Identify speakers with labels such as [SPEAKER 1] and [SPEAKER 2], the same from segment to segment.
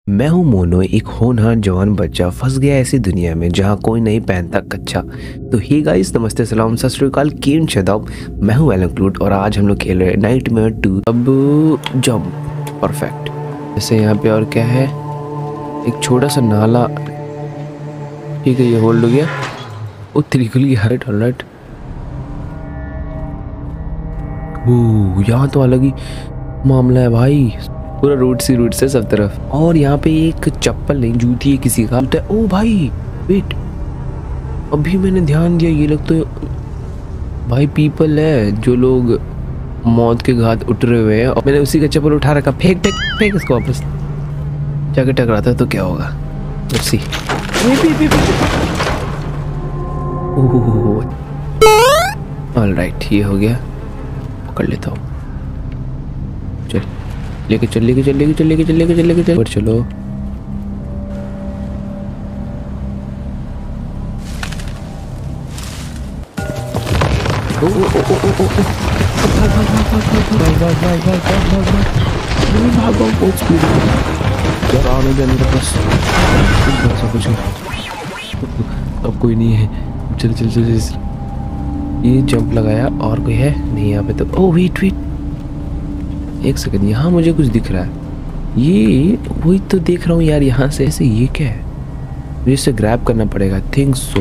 [SPEAKER 1] मैं हूं मोनो, एक होनहार जवान बच्चा फंस गया ऐसी दुनिया में जहां कोई नहीं पहनता कच्चा। तो हे गाइस, नमस्ते, सलाम, सत श्री अकाल, केम शदाब। मैं हूं एलक्लूड और आज हम लोग खेल रहे हैं नाइटमेयर 2। अब जंप परफेक्ट। जैसे यहाँ पे और क्या है, एक छोटा सा नाला। ठीक है, ये होल्ड हो गया। ओ त्रिकुल की हाइट, ऑलराइट। यहाँ तो अलग ही मामला है भाई, पूरा रूट से सब तरफ। और यहाँ पे एक चप्पल नहीं, जूती है किसी का। ओ भाई वेट, अभी मैंने ध्यान दिया, ये लोग तो भाई पीपल है जो लोग मौत के घाट उतरे हुए हैं। और मैंने उसी का चप्पल उठा रखा। फेंक फेंक फेंक इसको वापस। जाके टकराता है तो क्या होगा। Let's see. ऑलराइट, ये हो गया। पकड़ लेता हूँ। चल लेके चल लेके चल लेके चल लेके चल लेके चल लेके चल और चलो। अब कोई नहीं है। चल चल चल। ये जंप लगाया और कोई है नहीं यहाँ पे तो। ओ वेट वेट, एक सेकंड, यहाँ मुझे कुछ दिख रहा है। ये वही तो देख रहा हूँ यार, यहाँ से ऐसे। ये क्या है, मुझे इसे ग्रैब करना पड़ेगा। Think so.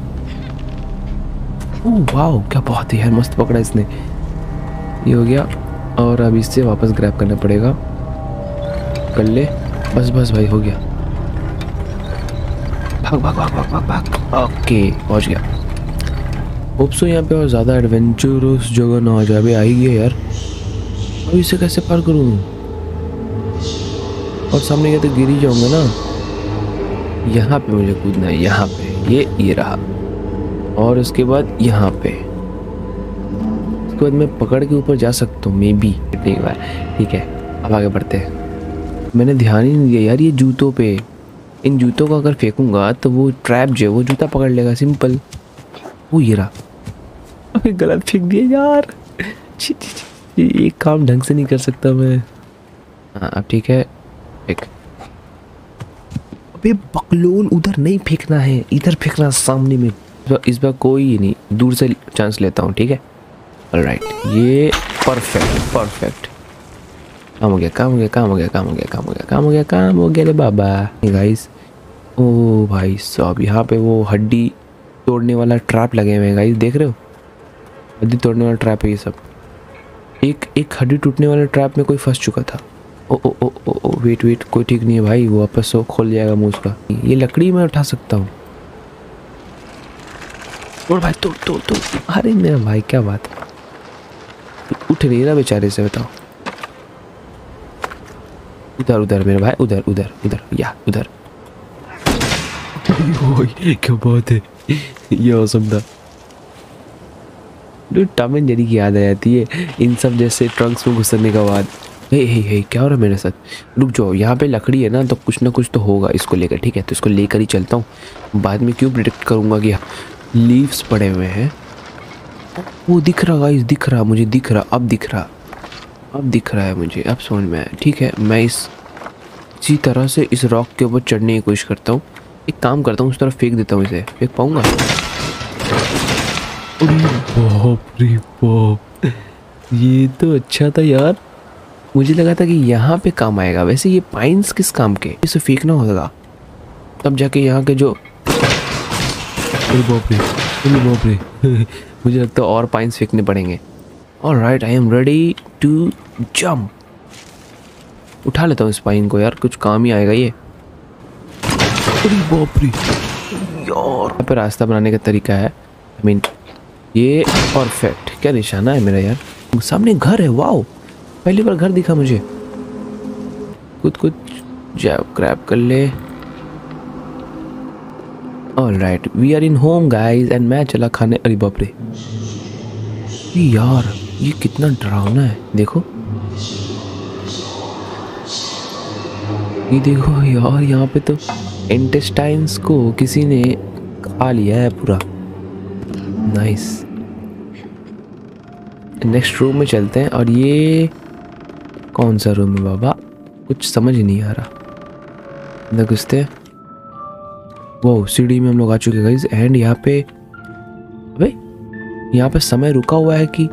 [SPEAKER 1] ओह वाओ, क्या बात है यार, मस्त पकड़ा इसने। ये हो गया और अब इससे वापस ग्रैब करना पड़ेगा। कर ले, बस बस भाई, हो गया। भाग भाग भाग भाग भाग भाग। ओके, पहुँच गया। होप सो यहाँ पे और ज़्यादा एडवेंचरस जगह ना आ जाए। अभी आ ही गया यार, अब इसे कैसे पार करूँ। और सामने गया तो गिर ही जाऊंगा ना। यहाँ पे मुझे कूदना है, यहाँ पे। ये रहा। और उसके बाद यहाँ पे। उसके बाद मैं पकड़ के ऊपर जा सकता हूँ मे बी। ठीक है, अब आगे बढ़ते हैं। मैंने ध्यान ही नहीं दिया यार ये जूतों पे। इन जूतों को अगर फेंकूंगा तो वो ट्रैप जो है वो जूता पकड़ लेगा, सिंपल। वो ये रहा। अबे गलत फेंक दिया यार। ये काम ढंग से नहीं कर सकता मैं। हाँ अब ठीक है। एक, अबे बकलोल, उधर नहीं फेंकना है, इधर फेंकना सामने में। इस बार कोई नहीं, दूर से चांस लेता हूँ। ठीक है, ऑलराइट। ये परफेक्ट परफेक्ट। काम हो गया, काम हो गया, काम हो गया, काम हो गया, काम हो गया, काम हो गया, काम हो गया रे बाबा। गाइस, ओ भाई साहब, यहाँ पे वो हड्डी तोड़ने वाला ट्रैप लगे हुए हैं गाइस, देख रहे हो। हड्डी तोड़ने वाला ट्रैप है ये सब। एक हड्डी टूटने वाले ट्रैप में कोई फंस चुका था। ओ ओ ओ ओ ओ वेट वेट, कोई ठीक नहीं है भाई, वो वापस से खोल जाएगा मुंह उसका। ये लकड़ी मैं उठा सकता हूँ। और भाई तोड़ तोड़ तोड़। अरे मेरा भाई, क्या बात है, उठ रही है बेचारे से, बताओ। उधर उधर मेरे भाई, उधर उधर उधर, या उधर। क्या बात है, ये औसम था। टॉम एंड जेरी की याद आ जाती है इन सब जैसे ट्रंक्स में घुसने के बाद। हे क्या हो रहा है मेरे साथ। रुक जाओ, यहाँ पे लकड़ी है ना, तो कुछ ना कुछ तो होगा इसको लेकर। ठीक है, तो इसको लेकर ही चलता हूँ। बाद में क्यों प्रिडिक्ट करूँगा कि लीव्स पड़े हुए हैं। वो दिख रहा गाइस, दिख रहा मुझे, दिख रहा, अब दिख रहा, अब दिख रहा है मुझे, अब समझ में आया। ठीक है, मैं इसी तरह से इस रॉक के ऊपर चढ़ने की कोशिश करता हूँ। एक काम करता हूँ, उस तरफ फेंक देता हूँ। इसे फेंक पाऊँगा। बाप रे बाप, ये तो अच्छा था यार। मुझे लगा था कि यहाँ पे काम आएगा। वैसे ये पाइन्स किस काम के, इसे फेंकना होगा तब जाके यहाँ के जो। अरे बाप रे, अरे बाप रे। मुझे लगता है और पाइन्स फेंकने पड़ेंगे। Alright, I am ready to jump. उठा लेता हूँ इस पाइन को यार, कुछ काम ही आएगा ये। अरे बाप रे यार, यहाँ पे रास्ता बनाने का तरीका है। आई मीन ये परफेक्ट। क्या निशाना है मेरा यार, सामने घर है। वाओ, पहली बार घर दिखा मुझे। कुछ जैब ग्रैब कर ले। Alright, we are in home guys, and मैं चला खाने। अरे बाप रे यार, ये कितना डरावना है, देखो। ये देखो यार, यहाँ पे तो इंटेस्टाइन्स को किसी ने खा लिया है पूरा। नाइस। नेक्स्ट रूम में चलते हैं। और ये कौन सा रूम है बाबा, कुछ समझ नहीं आ रहा। अंदर घुसते। वो सीढ़ी में हम लोग आ चुके गाइस। एंड यहाँ पे अबे यहाँ पे समय रुका हुआ है कि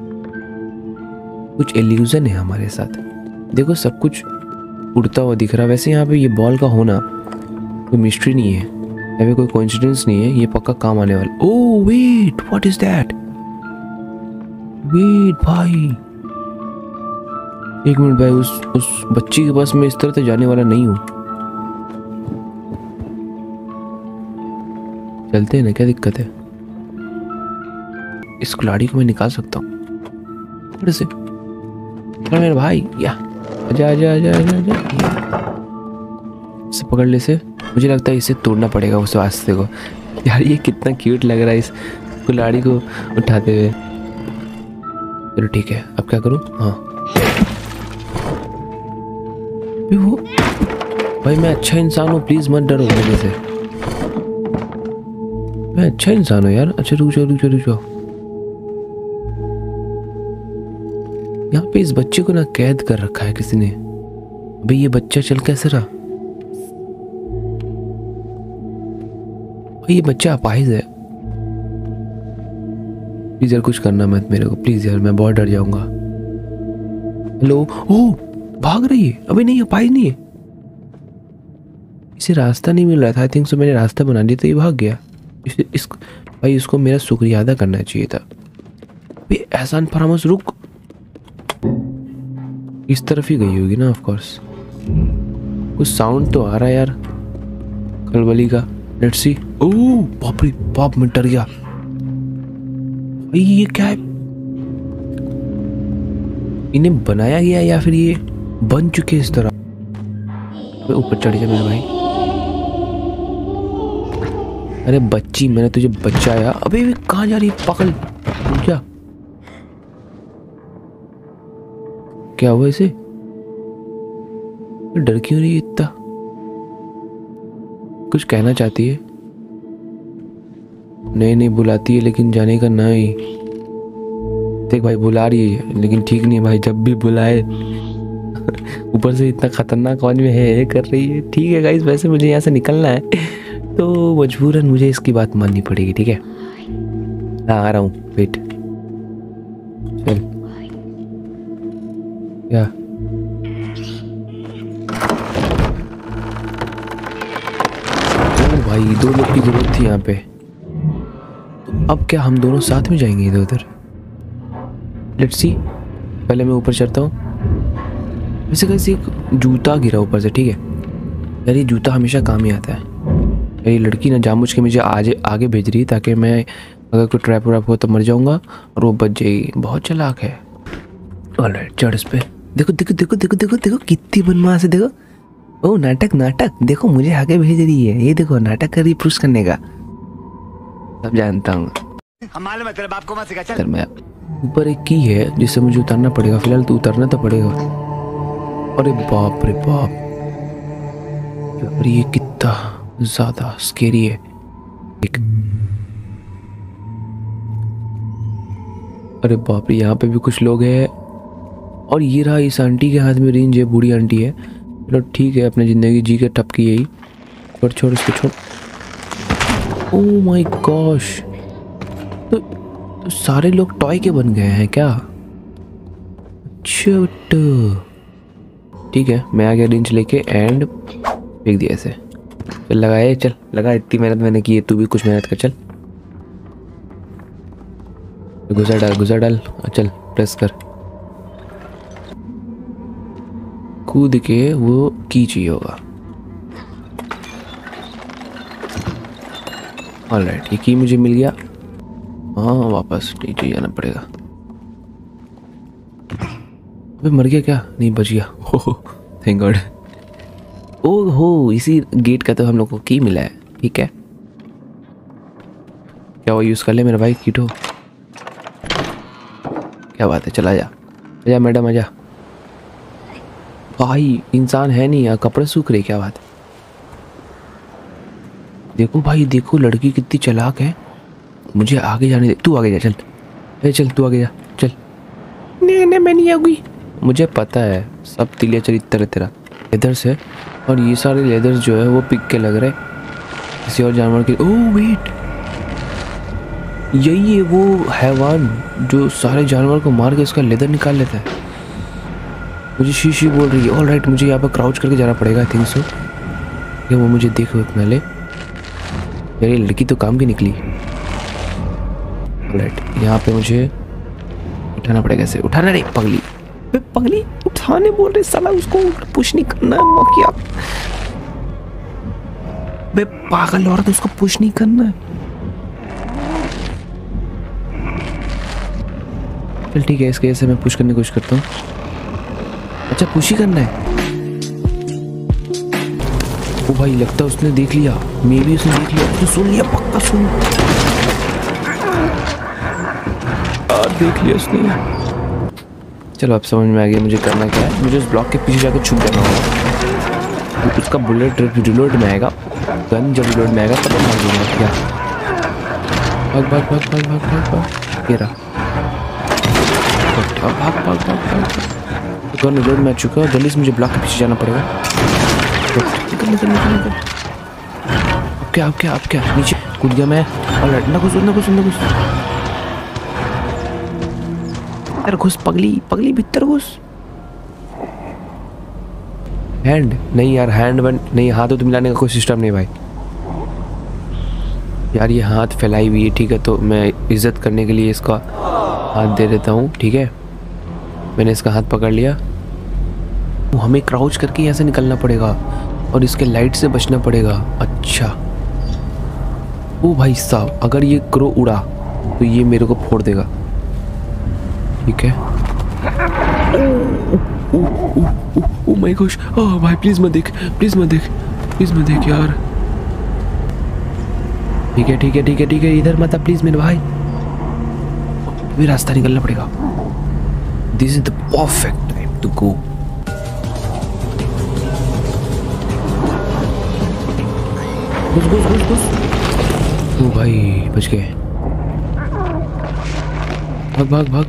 [SPEAKER 1] कुछ इल्यूजन है हमारे साथ। देखो सब कुछ उड़ता हुआ दिख रहा है। वैसे यहाँ पे ये बॉल का होना कोई मिस्ट्री नहीं है, या फिर कोई कोइंसिडेंस नहीं है, ये पक्का काम आने वाला। Oh wait, what is that? Wait भाई, एक मिनट भाई, उस बच्ची के पास मैं इस तरह से जाने वाला नहीं हूँ। चलते हैं ना, क्या दिक्कत है? इस कुल्हाड़ी को मैं निकाल सकता हूँ फिर से। मेरे भाई, या आजा आजा आजा आजा आजा, इसे पकड़ ले से। मुझे लगता है इसे तोड़ना पड़ेगा उस रास्ते को। यार ये कितना क्यूट लग रहा है इस कुल्हाड़ी को उठाते हुए। चलो ठीक है, अब क्या करूँ? हाँ वो भाई, मैं अच्छा इंसान हूँ, प्लीज मत डरो मेरे से। मैं अच्छा इंसान हूँ यार। अच्छा रुक जाओ रुक जाओ रुक जाओ। यहाँ पे इस बच्चे को ना कैद कर रखा है किसी ने। अबे ये बच्चा चल कैसे रहा? ये बच्चा अपाहिज है। प्लीज यार कुछ करना मत मेरे को, प्लीज यार, मैं बहुत डर जाऊंगा। हेलो, ओह भाग रही है। अबे नहीं, अपाहिज नहीं है, इसे रास्ता नहीं मिल रहा था। आई थिंक सो मैंने रास्ता बना दिया तो ये भाग गया। भाई इसको मेरा शुक्रिया अदा करना चाहिए था। एहसान फरामोश, रुक। इस तरफ ही गई होगी ना, ऑफ कोर्स। कुछ साउंड तो आ रहा है यार खलबली का। Let's see. ओह बाप रे बाप, मैं डर गया। भाई ये क्या है? इन्हें बनाया गया या फिर ये बन चुके इस तरह? ऊपर चढ़ जा मेरे भाई। अरे बच्ची, मैंने तुझे बचाया। अबे कहाँ जा रही है? पकड़ क्या? क्या हुआ इसे? डर क्यों रही है इतना? कुछ कहना चाहती है? नहीं नहीं बुलाती है, लेकिन जाने का ना ही। देख भाई, बुला रही है लेकिन ठीक नहीं है भाई। जब भी बुलाए ऊपर से इतना खतरनाक आवाज में है कर रही है। ठीक है गाइस, वैसे मुझे यहाँ से निकलना है तो मजबूरन मुझे इसकी बात माननी पड़ेगी। ठीक है, हाँ आ रहा हूँ, वेट। चल क्या? भाई 2 लोग की जरूरत थी यहाँ पे। तो अब क्या हम दोनों साथ में जाएंगे इधर उधर? Let's see. पहले मैं ऊपर चढ़ता हूँ। वैसे कैसे एक जूता गिरा ऊपर से। ठीक है यार, ये जूता हमेशा काम ही आता है। ये लड़की ना जानबूझ के मुझे आगे भेज रही है ताकि मैं अगर कोई ट्रैप व्रैप हो तो मर जाऊंगा और वो बच जाएगी। बहुत चालाक है। ऑलराइट, चढ़ इस पे। देखो देखो देखो देखो देखो देखो कितनी बदमाश है। देखो, ओ नाटक नाटक, देखो मुझे आगे भेज रही है। ये देखो नाटक कर रही, पुश करने का। सब जानता हूँ। चल मैं ऊपर एक की है जिससे मुझे उतरना पड़ेगा। फिलहाल तो उतरना तो पड़ेगा। अरे बाप रे बाप, ये कितना ज्यादा स्केरी है। अरे बाप रे, यहाँ पे भी कुछ लोग हैं। और ये रहा, इस आंटी के हाथ में रेंज है, बूढ़ी आंटी है। चलो ठीक है, अपनी जिंदगी जी के टपकी यही। छोड़ छोड़ इसको छोड़। ओह माय गॉश, तो सारे लोग टॉय के बन गए हैं क्या? छोट ठीक है, मैं आ गया रेंज लेके एंड फेंक दिया ऐसे। चल लगाए, चल लगा। इतनी मेहनत मैंने की है, तू भी कुछ मेहनत कर। चल गुजर डाल। चल प्रेस कर, कूद के वो की चाहिए होगा। ऑलराइट, ये की मुझे मिल गया। हाँ वापस नीचे जाना पड़ेगा। अबे मर गया क्या? नहीं बच गया। Thank God. ओह हो, इसी गेट का तो हम लोग को की मिला है। ठीक है, क्या वो यूज़ कर ले मेरा भाई कीटो। क्या बात है, चला जा आजा मैडम आजा। भाई इंसान है नहीं यार, कपड़े सूख रहे। क्या बात है? देखो भाई देखो, लड़की कितनी चालाक है। मुझे आगे जाने दे, तू आगे जा। चल चल तू आगे जा। चल नहीं मैं नहीं आऊँगी। मुझे पता है सब तिलिया चरित्र है तेरा। इधर से और ये सारे लेदर्स जो है वो पिक के लग रहे किसी और जानवर के। ओह वेट, यही है वो हैवान जो सारे जानवर को मार के उसका लेदर निकाल लेता है। मुझे शी बोल रही है। ऑलराइट, मुझे यहाँ पर क्राउच करके जाना पड़ेगा आई थिंक सो, कि वो मुझे देखे इतना ले। मेरी लड़की तो काम की निकली। ऑलराइट, यहाँ पे मुझे उठाना पड़ेगा। ऐसे उठाना नहीं पगली, पगली उठाने बोल रहे साला, उसको पुश नहीं करना है मौकिया। बे पागल औरत, उसको पुश नहीं करना है। चल ठीक है, इसके ऐसे मैं पुश करने की कोशिश करता हूँ। अच्छा पुश ही करना है। ओ भाई लगता है उसने देख लिया, मे भी उसने देख लिया, उसने सुन लिया, पक्का सुन देख लिया उसने। चलो अब समझ में आ गया मुझे करना क्या है। मुझे उस ब्लॉक के पीछे जाकर छुप जाना होगा। उसका बुलेट रिलोड में आएगा, गन जब रिलोड में आएगा तब मार दूंगा। क्या भाग भाग भाग भाग भाग भाग भाग, ये रहा भाग भाग भाग भाग। गन रिलोड में आ चुका है, जल्दी से मुझे ब्लॉक के पीछे जाना पड़ेगा। निकल निकल निकल निकल। अब क्या नीचे कूद गया मैं। और ना कुछ घुस पगली भीतर घुस। हैंड नहीं यार, हैंड वन नहीं, हाथ तो मिलाने का कोई सिस्टम नहीं भाई। यार ये हाथ फैलाई हुई है, ठीक है, तो मैं इज्जत करने के लिए इसका हाथ दे देता हूँ। ठीक है, मैंने इसका हाथ पकड़ लिया। हमें क्राउच करके यहाँ से निकलना पड़ेगा और इसके लाइट से बचना पड़ेगा। अच्छा ओ भाई साहब, अगर ये क्रो उड़ा तो ये मेरे को फोड़ देगा। ठीक है, ओ माय गॉश, ओह भाई प्लीज मत देख यार। ठीक है, इधर मत प्लीज मेरे भाई, भी रास्ता निकलना पड़ेगा। This is the perfect time to go. घुस। ओ भाई बच गए। भाग।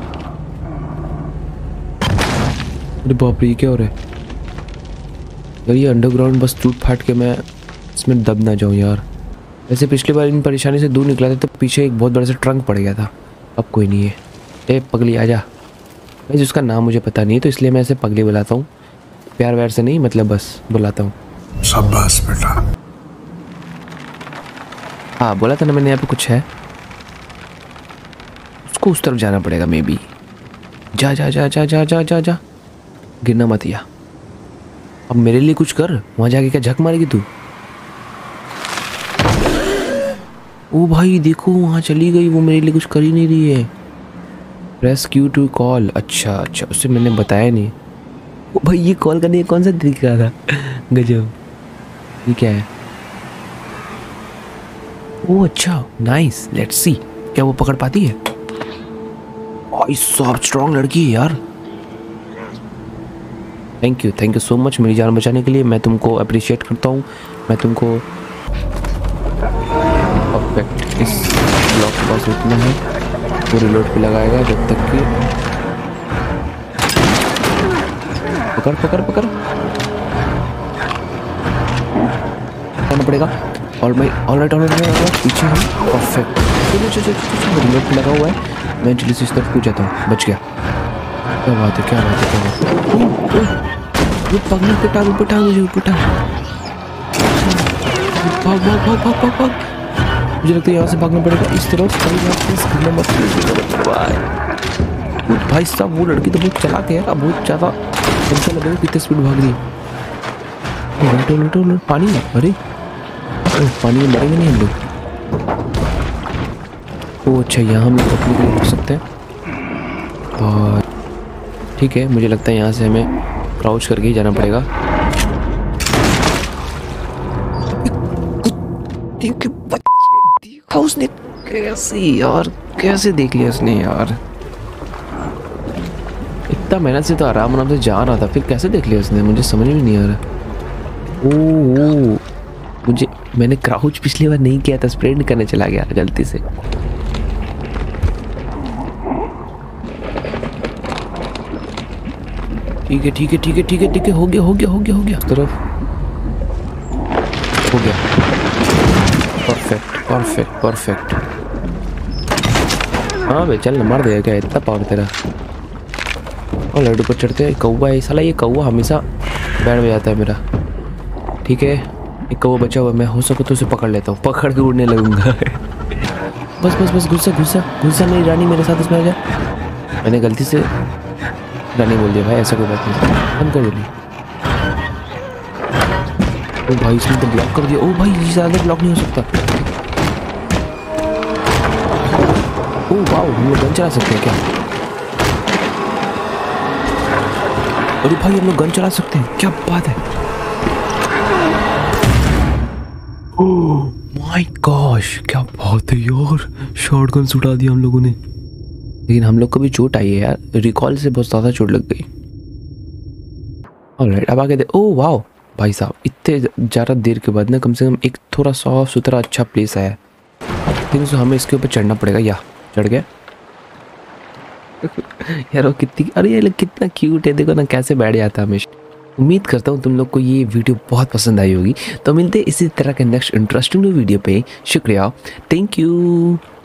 [SPEAKER 1] अरे बाप रे, ये क्या हो रहा है यार? ये अंडरग्राउंड बस टूट फाट के मैं इसमें दब ना जाऊं यार। वैसे पिछली बार इन परेशानी से दूर निकला था तो पीछे एक बहुत बड़ा सा ट्रंक पड़ गया था। अब कोई नहीं है। ए पगली आजा। वैसे उसका नाम मुझे पता नहीं है तो इसलिए मैं ऐसे पगली बुलाता हूँ, प्यार व्यार से नहीं, मतलब बस बुलाता हूँ।
[SPEAKER 2] शाबाश बेटा।
[SPEAKER 1] हाँ बोला था ना मैंने, यहाँ पे कुछ है, उसको उस तरफ जाना पड़ेगा मे बी। जा गिरना मत या। अब मेरे लिए कुछ कर, वहां जाके क्या झक मारेगी तू? ओ भाई देखो वहां चली गई, वो मेरे लिए कुछ कर ही नहीं रही है। Press Q to call. अच्छा उससे मैंने बताया नहीं। ओ भाई ये कॉल करने का कौन सा तरीका था? गजब। ये क्या है? ओ अच्छा नाइस, लेट्स सी क्या वो पकड़ पाती है। भाई सब स्ट्रॉन्ग लड़की है यार। थैंक यू सो मच मेरी जान बचाने के लिए। मैं तुमको अप्रिशिएट करता हूँ। मैं तुमको परफेक्ट। इस ब्लॉक के पास उतना है, वो रिलोड पे लगाएगा जब तक कि पकड़ करना पड़ेगा। ऑलराइट पीछे हम परफेक्ट। रिलोड पे लगा हुआ है, मैं जल्दी से इस तरफ कूद जाता हूँ। बच गया। क्या बात है। वो पगली पिटा मुझे पिटा। भाग। मुझे लगता है यहाँ से भागना पड़ेगा इस तरफ। भाई साहब वो लड़की तो बहुत चलाक है, बहुत ज़्यादा। हमसे लगेगा कितने स्पीड भाग रही है। पानी, अरे पानी में मरेंगे नहीं हम लोग। ओ अच्छा, यहाँ हम लोग अपने को रुक सकते हैं। और ठीक है, मुझे लगता है यहाँ से हमें क्राउच करके ही जाना पड़ेगा। देखा उसने कैसे देख लिया उसने यार। इतना मेहनत से तो आराम से जा रहा था, फिर कैसे देख लिया उसने? मुझे समझ में नहीं आ रहा। ओ मैंने क्राउच पिछली बार नहीं किया था, स्प्रेड करने चला गया गलती से। ठीक है, हो गया। उस तरफ हो गया। Perfect perfect perfect. हाँ भाई चल मार देगा क्या, इतना पावर तेरा। और लड्डू पर चढ़ते हैं। कौवा है साला, ये कौवा हमेशा बैंड बजाता है मेरा। ठीक है एक कौवा बचा हुआ, मैं हो सको तो उसे पकड़ लेता हूँ, पकड़ के उड़ने लगूंगा। बस बस बस घुसा घुसा घुसा, मेरी रानी मेरे साथ इसमें आ जा। मैंने गलती से रानी बोल दिया भाई, ऐसा कोई बात नहीं, बंद कर दे। ओ भाई इसने तो ब्लॉक कर दिया। ओ भाई ये ज़्यादा ब्लॉक नहीं हो सकता। ओ वाओ हम लोग गन चला सकते हैं क्या? अरे भाई हम लोग गन चला सकते हैं, क्या बात है। ओह माय गॉश क्या बात है यार, शॉटगन से उड़ा दिया हम लोगों ने। लेकिन हम लोग को भी चोट आई है यार, रिकॉल से बहुत ज़्यादा चोट लग गई। ऑलराइट अब आगे दे। ओह वाओ भाई साहब इतने ज़्यादा देर के बाद ना कम से कम एक थोड़ा साफ सुथरा अच्छा प्लेस आया। लेकिन तो हमें इसके ऊपर चढ़ना पड़ेगा। या चढ़ गया। यार वो कितनी, अरे ये कितना क्यूट है, देखो ना कैसे बैठ जाता है हमेशा। उम्मीद करता हूँ तुम लोग को ये वीडियो बहुत पसंद आई होगी। तो मिलते इसी तरह के नेक्स्ट इंटरेस्टिंग वीडियो पे। शुक्रिया, थैंक यू।